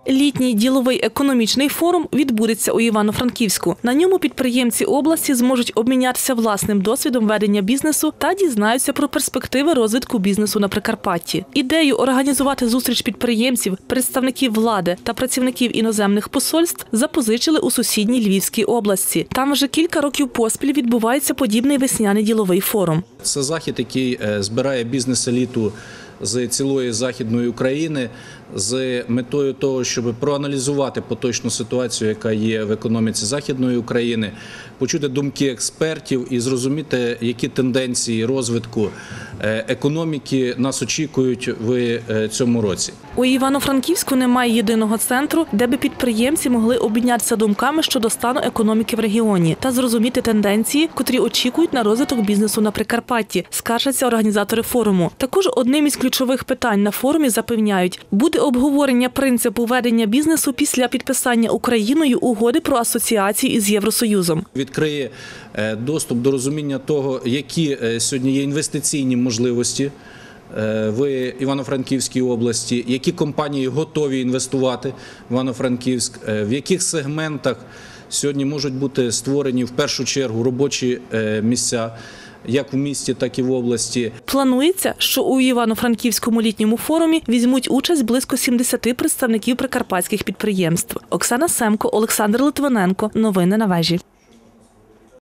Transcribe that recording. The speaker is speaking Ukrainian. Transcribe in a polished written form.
Літній діловий економічний форум відбудеться у Івано-Франківську. На ньому підприємці області зможуть обмінятися власним досвідом ведення бізнесу та дізнаються про перспективи розвитку бізнесу на Прикарпатті. Ідею організувати зустріч підприємців, представників влади та працівників іноземних посольств запозичили у сусідній Львівській області. Там вже кілька років поспіль відбувається подібний весняний діловий форум. Це захід, який збирає бізнес-еліту з цілої Західної України з метою того, щоб проаналізувати поточну ситуацію, яка є в економіці Західної України, почути думки експертів і зрозуміти, які тенденції розвитку економіки нас очікують в цьому році. У Івано-Франківську немає єдиного центру, де би підприємці могли обмінятися думками щодо стану економіки в регіоні та зрозуміти тенденції, котрі очікують на розвиток бізнесу на Прикарпатті, скаржаться організатори форуму. Також одним із ключових питань на форумі запевняють, буде обговорення принципу ведення бізнесу після підписання Україною угоди про асоціацію із Євросоюзом. Відкриє доступ до розуміння того, які сьогодні є інвестиційні можливості в Івано-Франківській області, які компанії готові інвестувати в Івано-Франківськ, в яких сегментах сьогодні можуть бути створені в першу чергу робочі місця, як в місті, так і в області. Планується, що у Івано-Франківському літньому форумі візьмуть участь близько 70 представників прикарпатських підприємств. Оксана Семко, Олександр Литвиненко. Новини на вежі.